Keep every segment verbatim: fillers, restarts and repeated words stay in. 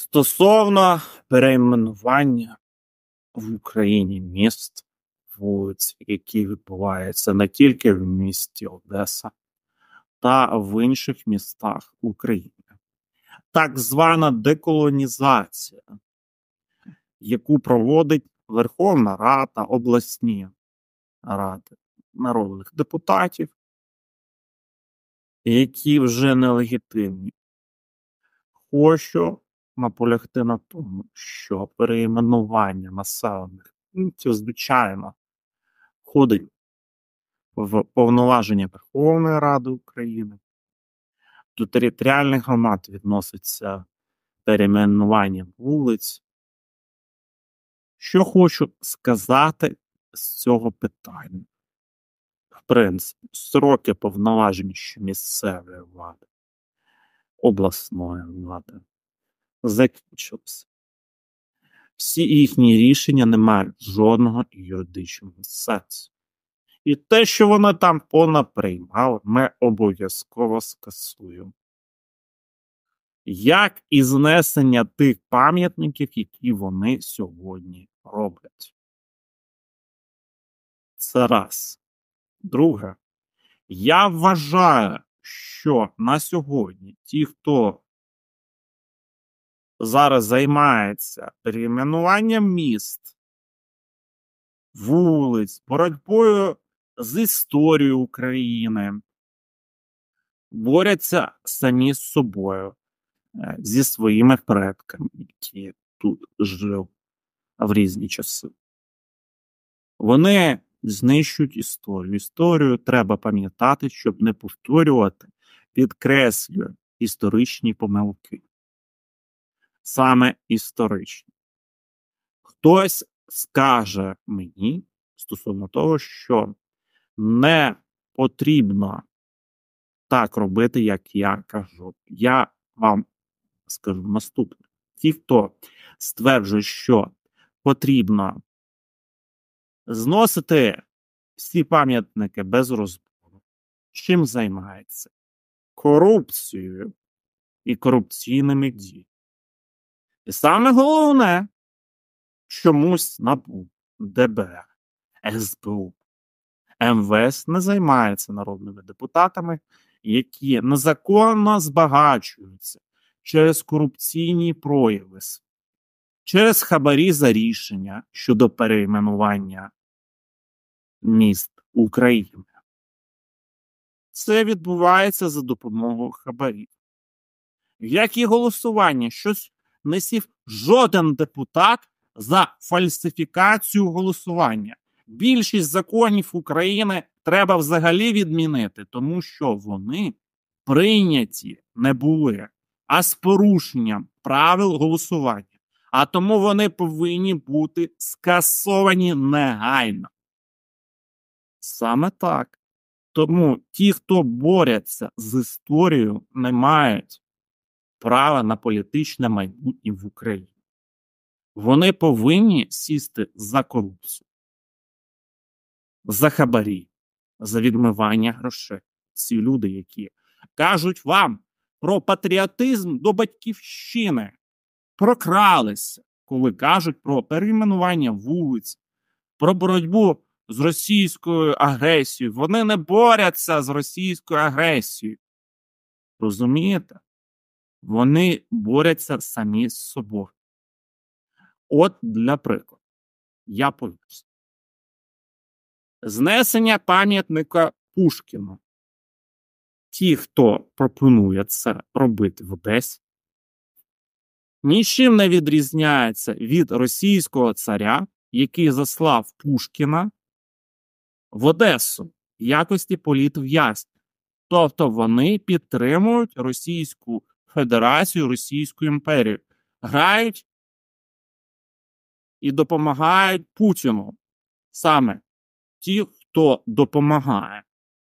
Стосовно перейменування в Україні міст, вулиць, які відбуваються не тільки в місті Одеса та в інших містах України. Так звана деколонізація, яку проводить Верховна Рада, обласні ради народних депутатів, які вже нелегітимні. Хочу наполягти на тому, що перейменування населених пунктів, звичайно, входить в повноваження Верховної Ради України. До територіальних громад відноситься перейменування вулиць. Що хочу сказати з цього питання? В принципі, строки повноважень місцевої влади, обласної влади закінчилися. Всі їхні рішення не мають жодного юридичного сенсу. І те, що вони там понаприймали, ми обов'язково скасуємо. Як і знесення тих пам'ятників, які вони сьогодні роблять. Це раз. Друге. Я вважаю, що на сьогодні ті, хто зараз займається перейменуванням міст, вулиць, боротьбою з історією України, борються самі з собою, зі своїми предками, які тут жили в різні часи. Вони знищують історію. Історію треба пам'ятати, щоб не повторювати, підкреслюю, історичні помилки. Саме історичні. Хтось скаже мені стосовно того, що не потрібно так робити, як я кажу. Я вам скажу наступне. Ті, хто стверджує, що потрібно зносити всі пам'ятники без розбору, чим займається? Корупцією і корупційними діями. І саме головне, чомусь НАБУ, ДБР, ес бе у, ем ве ес не займається народними депутатами, які незаконно збагачуються через корупційні прояви, через хабарі за рішення щодо перейменування міст України. Це відбувається за допомогою хабарів. Як і голосування, щось не сів жоден депутат за фальсифікацію голосування. Більшість законів України треба взагалі відмінити, тому що вони прийняті не були, а з порушенням правил голосування. А тому вони повинні бути скасовані негайно. Саме так. Тому ті, хто борються з історією, не мають права на політичне майбутнє в Україні. Вони повинні сісти за корупцію, за хабарі, за відмивання грошей. Ці люди, які кажуть вам про патріотизм до батьківщини, прокралися, коли кажуть про перейменування вулиць, про боротьбу з російською агресією. Вони не борються з російською агресією. Розумієте? Вони борються самі з собою. От, для прикладу, я поясню. Знесення пам'ятника Пушкіну. Ті, хто пропонує це робити в Одесі, нічим не відрізняється від російського царя, який заслав Пушкіна в Одесу в якості політв'язня. Тобто вони підтримують Російську Федерацію, Російську імперію, грають і допомагають Путіну. Саме ті, хто допомагає.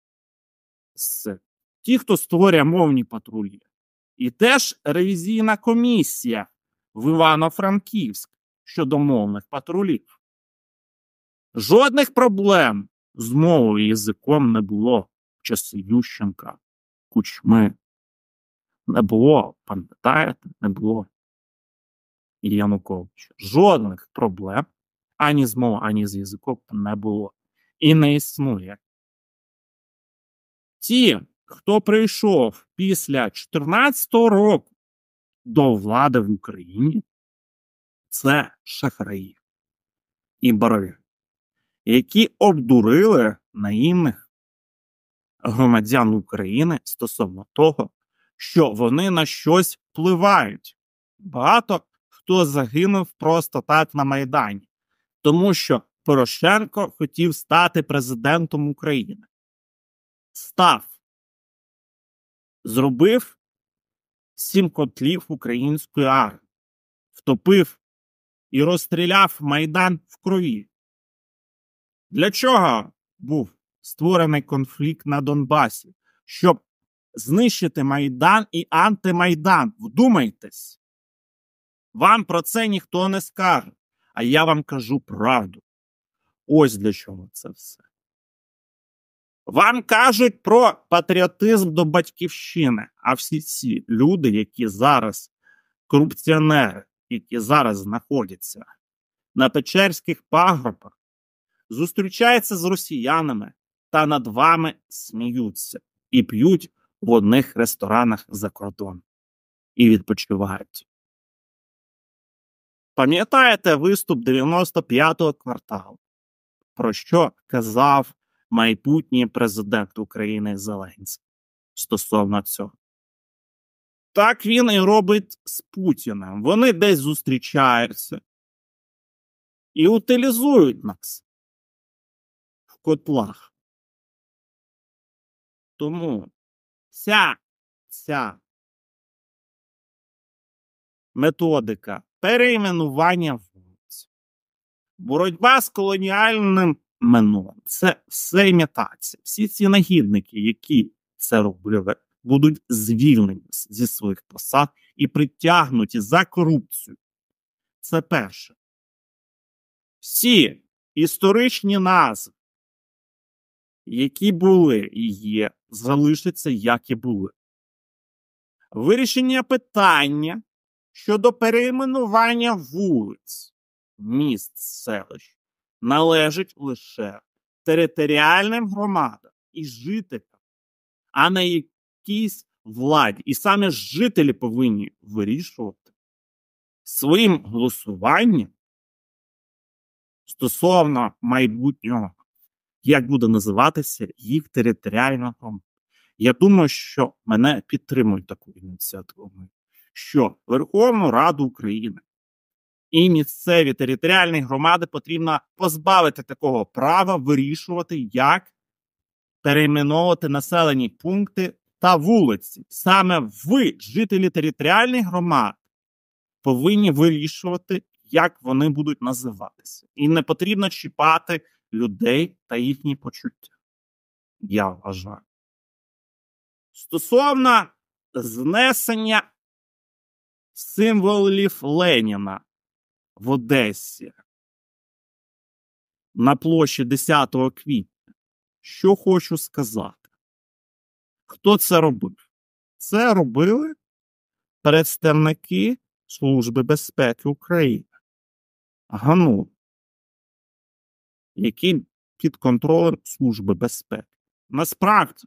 Ті, хто створює мовні патрулі. І теж ревізійна комісія в Івано-Франківськ щодо мовних патрулів. Жодних проблем з мовою і язиком не було в часи Ющенка, Кучми. Не було, пам'ятаєте, не було. і Януковича жодних проблем ані з мовою, ані з язиком не було. І не існує. Ті, хто прийшов після чотирнадцятого року до влади в Україні, це шахраї і бариги, які обдурили наївних громадян України стосовно того, що вони на щось впливають. Багато хто загинув просто так на Майдані, тому що Порошенко хотів стати президентом України. Став. Зробив сім котлів української армії. Втопив і розстріляв Майдан в крові. Для чого був створений конфлікт на Донбасі? Щоб знищити Майдан і антимайдан. Вдумайтесь. Вам про це ніхто не скаже. А я вам кажу правду. Ось для чого це все. Вам кажуть про патріотизм до батьківщини. А всі ці люди, які зараз корупціонери, які зараз знаходяться на Печерських пагорбах, зустрічаються з росіянами та над вами сміються і п'ють в одних ресторанах за кордоном. І відпочивають. Пам'ятаєте виступ дев'яносто п'ятого кварталу? Про що казав майбутній президент України Зеленський стосовно цього? Так він і робить з Путіним. Вони десь зустрічаються і утилізують нас в котлах. Тому ця, ця методика перейменування вулиць, боротьба з колоніальним минулим – це все імітація. Всі ці нагідники, які це робили, будуть звільнені зі своїх посад і притягнуті за корупцію. Це перше. Всі історичні назви, які були і є, залишаться, як і були. Вирішення питання щодо перейменування вулиць, міст, селищ належить лише територіальним громадам і жителям, а не якійсь владі. І саме жителі повинні вирішувати своїм голосуванням стосовно майбутнього, як буде називатися їх територіальна громада. Я думаю, що мене підтримують таку ініціативу, що Верховну Раду України і місцеві територіальні громади потрібно позбавити такого права вирішувати, як перейменовувати населені пункти та вулиці. Саме ви, жителі територіальних громад, повинні вирішувати, як вони будуть називатися. І не потрібно чіпати людей та їхні почуття. Я вважаю. Стосовно знесення символів Леніна в Одесі на площі десятого квітня, що хочу сказати. Хто це робив? Це робили представники Служби безпеки України. ГАНУ, які під контролем Служби безпеки. Насправді,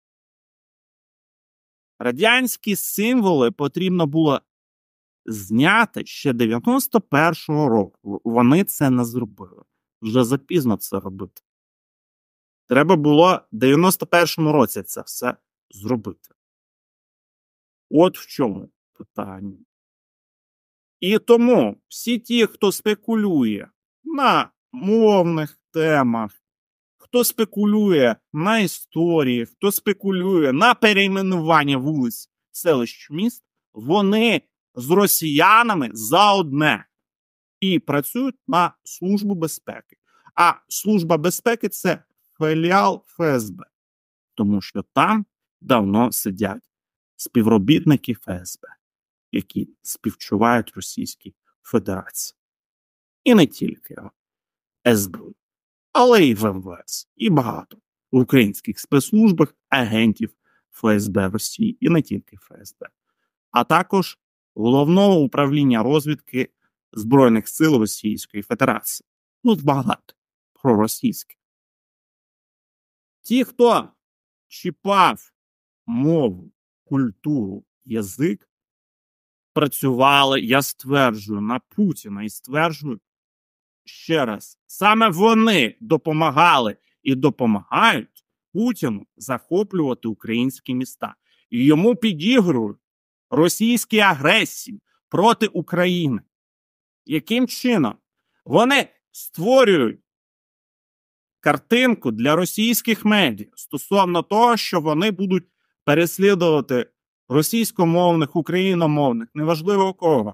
радянські символи потрібно було зняти ще дев'яносто першого року. Вони це не зробили. Вже запізно це робити. Треба було в дев'яносто першому році це все зробити. От в чому питання. І тому всі ті, хто спекулює на мовних темах, хто спекулює на історії, хто спекулює на перейменування вулиць, селищ, міст, вони з росіянами заодне і працюють на Службу безпеки. А Служба безпеки – це філіал Ф С Б, тому що там давно сидять співробітники Ф С Б, які співчувають Російській Федерації. І не тільки С Б У, але й В М В С, і багато в українських спецслужбах агентів Ф С Б Росії, і не тільки Ф С Б, а також Головного управління розвідки Збройних сил Російської Федерації. Ну, багато проросійських. Ті, хто чіпав мову, культуру, язик, працювали, я стверджую, на Путіна і стверджую ще раз, саме вони допомагали і допомагають Путіну захоплювати українські міста. І йому підігрують російські агресії проти України. Яким чином? Вони створюють картинку для російських медіа стосовно того, що вони будуть переслідувати російськомовних, україномовних, неважливо кого.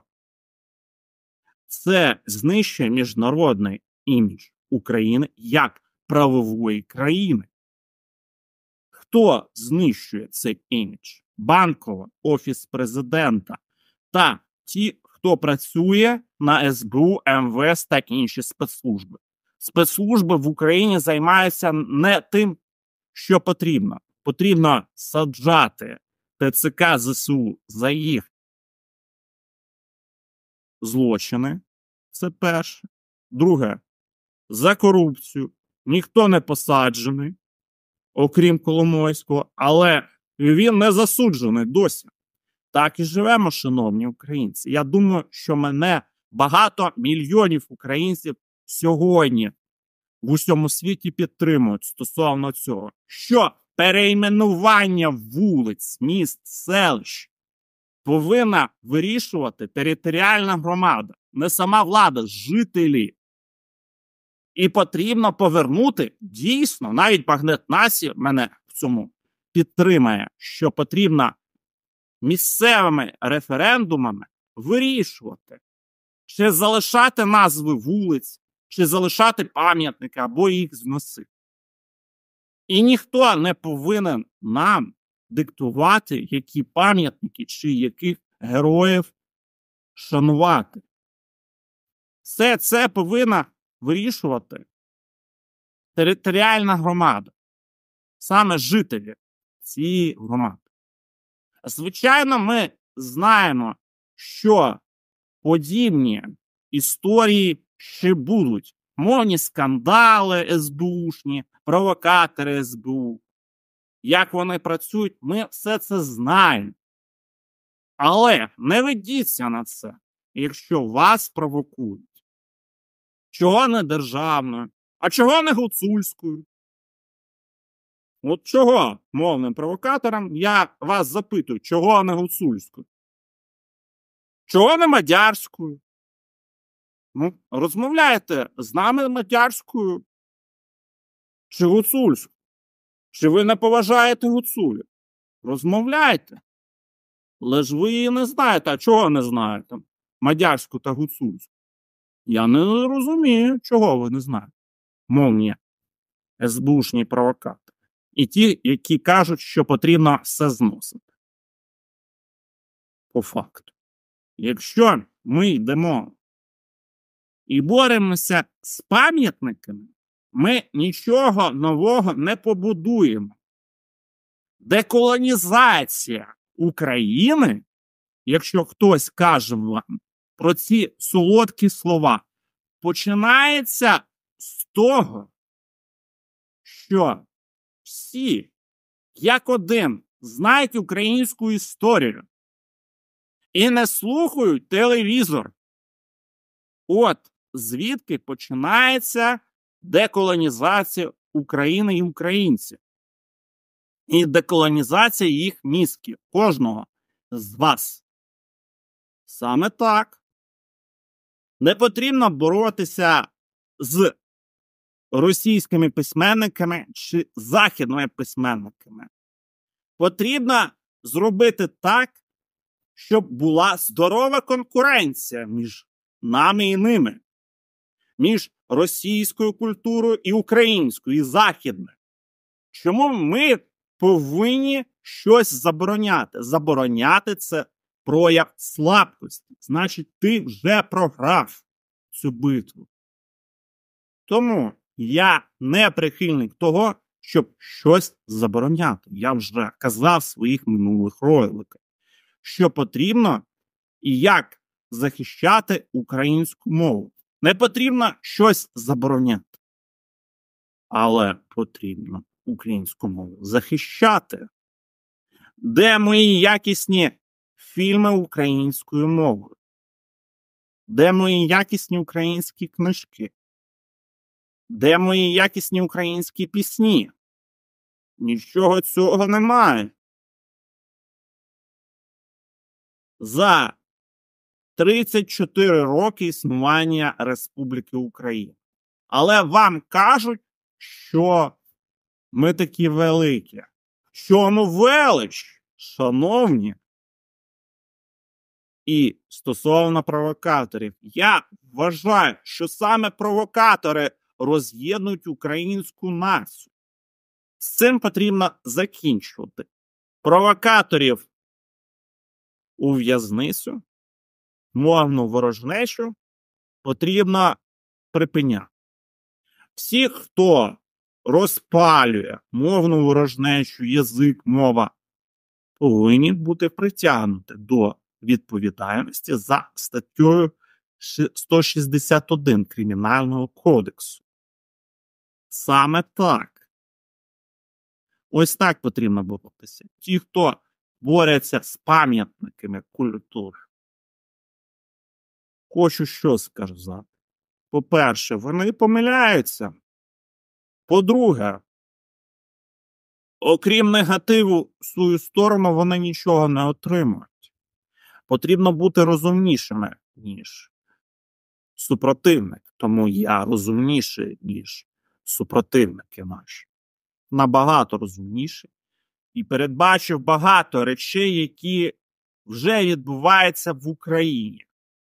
Це знищує міжнародний імідж України як правової країни. Хто знищує цей імідж? Банкова, Офіс Президента та ті, хто працює на ес бе у, ем ве ес та інші спецслужби. Спецслужби в Україні займаються не тим, що потрібно. Потрібно саджати те це ка зе се у за їх злочини. Це перше. Друге, за корупцію. Ніхто не посаджений, окрім Коломойського, але він не засуджений досі. Так і живемо, шановні українці. Я думаю, що мене багато мільйонів українців сьогодні в усьому світі підтримують стосовно цього. Що перейменування вулиць, міст, селищ повинна вирішувати територіальна громада, не сама влада, жителі. І потрібно повернути, дійсно, навіть Магнет Насі мене в цьому підтримає, що потрібно місцевими референдумами вирішувати, чи залишати назви вулиць, чи залишати пам'ятники, або їх зносити. І ніхто не повинен нам диктувати, які пам'ятники, чи яких героїв шанувати. Все це повинна вирішувати територіальна громада, саме жителі цієї громади. Звичайно, ми знаємо, що подібні історії ще будуть. Мовні скандали ес бе у-шні, провокатори ес бе у. Як вони працюють, ми все це знаємо. Але не ведіться на це, якщо вас провокують. Чого не державною? А чого не гуцульською? От чого мовним провокаторам, я вас запитую, чого не гуцульською? Чого не мадярською? Ну, розмовляєте з нами мадярською чи гуцульською? Чи ви не поважаєте гуцулів? Розмовляйте. Але ж ви її не знаєте. А чого не знаєте? Мадярську та гуцульську. Я не розумію, чого ви не знаєте. Мовні ес бе у-шні провокатори. І ті, які кажуть, що потрібно все зносити. По факту. Якщо ми йдемо і боремося з пам'ятниками, ми нічого нового не побудуємо. Деколонізація України, якщо хтось каже вам про ці солодкі слова, починається з того, що всі, як один, знають українську історію і не слухають телевізор. От звідки починається деколонізація України і українців. І деколонізація їх мізків, кожного з вас. Саме так. Не потрібно боротися з російськими письменниками чи західними письменниками. Потрібно зробити так, щоб була здорова конкуренція між нами і ними. Між російською культурою і українською, і західною. Чому ми повинні щось забороняти? Забороняти – це прояв слабкості. Значить, ти вже програв цю битву. Тому я не прихильник того, щоб щось забороняти. Я вже казав в своїх минулих роликах, що потрібно і як захищати українську мову. Не потрібно щось забороняти. Але потрібно українську мову захищати. Де мої якісні фільми українською мовою? Де мої якісні українські книжки? Де мої якісні українські пісні? Нічого цього немає. За тридцять чотири роки існування Республіки Україна. Але вам кажуть, що ми такі великі. Що ми велич, шановні. І стосовно провокаторів, я вважаю, що саме провокатори роз'єднують українську націю. З цим потрібно закінчувати. Провокаторів у в'язницю, мовну ворожнечу потрібно припиняти. Всі, хто розпалює мовну ворожнечу, язик, мова, повинні бути притягнуті до відповідальності за статтею сто шістдесят один Кримінального кодексу. Саме так. Ось так потрібно боротися. Ті, хто борються з пам'ятниками культури. Хочу що сказати. По-перше, вони помиляються. По-друге, окрім негативу в свою сторону, вони нічого не отримують. Потрібно бути розумнішими, ніж супротивник. Тому я розумніший, ніж супротивники наші. Набагато розумніший. І передбачив багато речей, які вже відбуваються в Україні.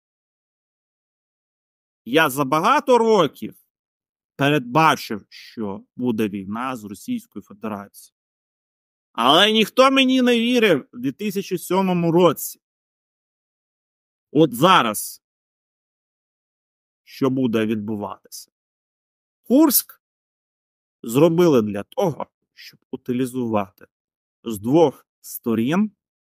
Я за багато років передбачив, що буде війна з Російською Федерацією. Але ніхто мені не вірив у дві тисячі сьомому році. От зараз, що буде відбуватися? Курськ зробили для того, щоб утилізувати з двох сторін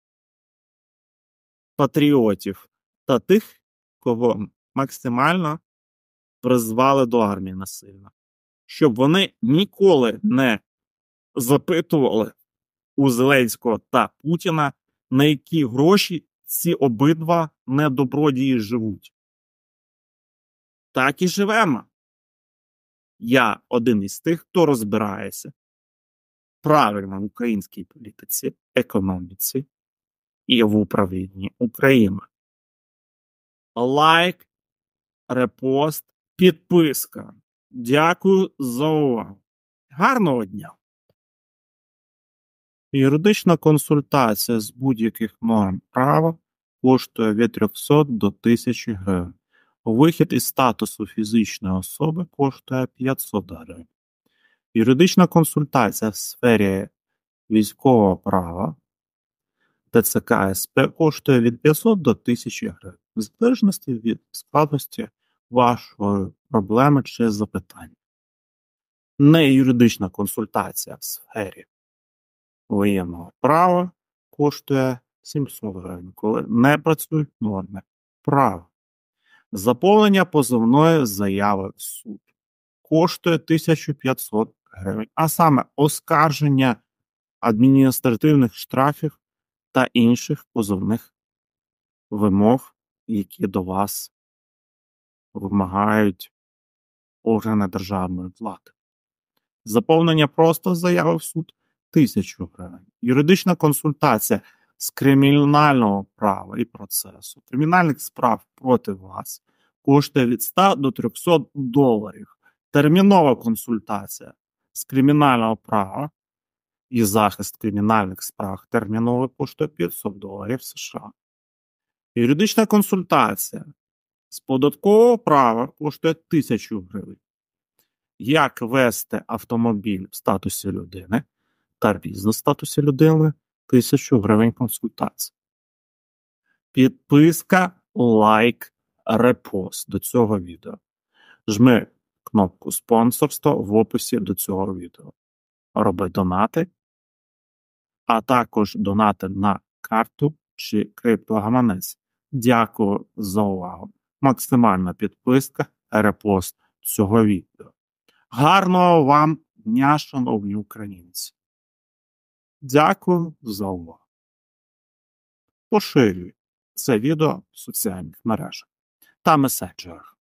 патріотів та тих, кого максимально призвали до армії насильно. Щоб вони ніколи не запитували у Зеленського та Путіна, на які гроші ці обидва недобродії живуть. Так і живемо. Я один із тих, хто розбирається правильно в українській політиці, економіці і в управлінні України. Лайк, репост, підписка. Дякую за увагу. Гарного дня! Юридична консультація з будь-яких норм права коштує від трьохсот до тисячі гривень. Вихід із статусу фізичної особи коштує п'ятсот гривень. Юридична консультація в сфері військового права Т Ц К С П коштує від п'ятсот до тисячі гривень, в залежності від складності вашої проблеми чи запитання. Не юридична консультація в сфері воєнного права коштує сімсот гривень, коли не працюють норми права. Заповнення позовної заяви в суд коштує тисячу п'ятсот гривень, а саме оскарження адміністративних штрафів та інших позовних вимог, які до вас вимагають органи державної влади. Заповнення просто заяви в суд – тисячу гривень. Юридична консультація з кримінального права і процесу, кримінальних справ проти вас коштує від ста до трьохсот доларів. Термінова консультація з кримінального права і захист кримінальних справ терміново коштує п'ятсот доларів США. Юридична консультація з податкового права коштує тисячу гривень. Як вести автомобіль в статусі людини та бізнес в статусі людини – тисячу гривень консультації. Підписка, лайк, репост до цього відео. Жми кнопку спонсорства в описі до цього відео. Роби донати, а також донати на карту чи криптогаманець Дякую за увагу. Максимальна підписка, репост цього відео. Гарного вам дня, шановні українці. Дякую за увагу. Поширюй це відео в соціальних мережах та меседжерах.